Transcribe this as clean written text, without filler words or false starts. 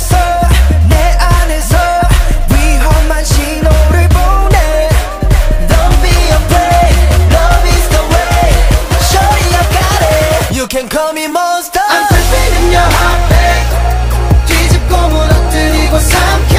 안에서 내 안에서 위험한 신호를 보내. Don't be afraid, love is the way. Shorty I got it. You can call me monster. I'm creeping in your heartbeat. 뒤집고 무너뜨리고 삼켜.